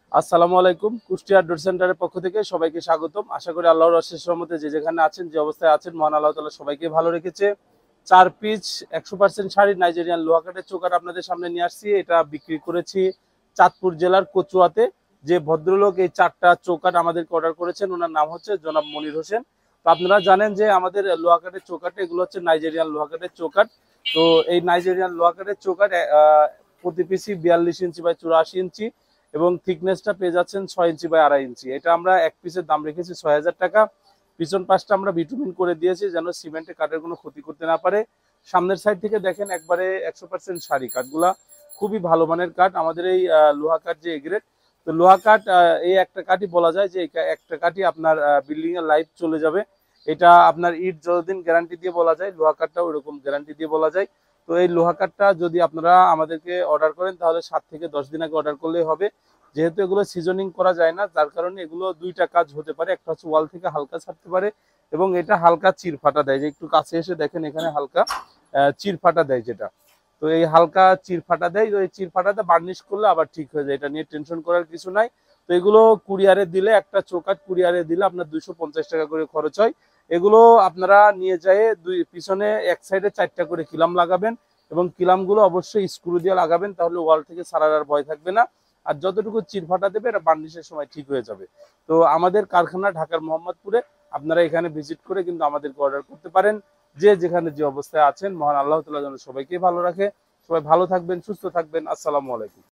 আসসালামু আলাইকুম। কুষ্টিয়া ডোর সেন্টারের পক্ষ থেকে সবাইকে স্বাগতম। আশা করি আল্লাহর অশেষ রহমতে যে যেখানে আছেন, যে অবস্থায় আছেন, মহান আল্লাহ তাআলা সবাইকে ভালো রেখেছে। ৪ পিস ১০০% শাড়ি নাইজেরিয়ান লোহাকাটের চোকার আপনাদের সামনে নিয়ে আসছি। এটা বিক্রি করেছি চাঁদপুর জেলার কচুয়াতে। যে ভদ্রলোক এই ৪টা চৌকাঠ আমাদেরকে অর্ডার করেছেন, ওনার নাম হচ্ছে জনাব মনির হোসেন। তো আপনারা জানেন যে আমাদের লোহাকাটের চৌকাঠ এগুলো হচ্ছে নাইজেরিয়ান লোহাকাটের চৌকাঠ। তো এই নাইজেরিয়ান লোহাকাটের চৌকাঠ প্রতি পিসি ৪২ ইঞ্চি বাই ৮৪ ইঞ্চি এবং থিকনেসটা পেয়ে যাচ্ছেন ৬ ইঞ্চি বাই ২.৫ ইঞ্চি। এটা আমরা এক পিসের দাম রেখেছি ৬,০০০ টাকা। পিছন পাশটা আমরা বিটুমিন করে দিয়েছি যেন সিমেন্টে কাঠের কোনো ক্ষতি করতে না পারে। সামনের সাইড থেকে দেখেন একবারে ১০০% শাড়ি কাঠগুলা খুবই ভালো মানের কাঠ। আমাদের এই লোহা কাঠ যে এগ্রেড, তো লোহা কাঠ এই একটা কাঠই বলা যায় যে একটা কাঠই আপনার বিল্ডিং এর লাইফ চলে যাবে। এটা আপনার ইট যতদিন গ্যারান্টি দিয়ে বলা যায়, লোহা কাঠটাও ওরকম গ্যারান্টি দিয়ে বলা যায়। তো এই লোহা কাঠটা যদি আপনারা আমাদেরকে অর্ডার করেন তাহলে ৭ থেকে ১০ দিন আগে অর্ডার করলেই হবে। যেহেতু এগুলো সিজনিং করা যায় না, যার কারণে এগুলো দুইটা কাজ হতে পারে। একটা হচ্ছে ওয়াল থেকে হালকা ছাড়তে পারে এবং এটা হালকা চির ফাটা দেয়। যে একটু কাছে এসে দেখেন এখানে হালকা চির ফাটা দেয় যেটা। তো এই হালকা চির ফাটা দেয়, তো এই চির ফাটাতে বার্নিশ করলে আবার ঠিক হয়ে যায়। এটা নিয়ে টেনশন করার কিছু নাই। তো এগুলো কুরিয়ারে দিলে, একটা চৌকাঠ কুরিয়ারে দিলে আপনার ২৫০ টাকা করে খরচ হয়। এগুলো আপনারা নিয়ে যেয়ে পিছনে এক সাইডে ৪টা করে কিলাম লাগাবেন এবং কিলামগুলো অবশ্যই স্ক্রু দিয়ে লাগাবেন, তাহলে ওয়াল থেকে ছাড়ার আর ভয় থাকবে না। আর যতটুকু চিরফাটা দেবে এটা বার্নিশের সময় ঠিক হয়ে যাবে। তো আমাদের কারখানা ঢাকার মোহাম্মদপুরে। আপনারা এখানে ভিজিট করে কিন্তু আমাদেরকে অর্ডার করতে পারেন। যে যেখানে যে অবস্থায় আছেন, মহান আল্লাহ তাআলা যেন সবাইকে ভালো রাখে। সবাই ভালো থাকবেন, সুস্থ থাকবেন। আসসালামু আলাইকুম।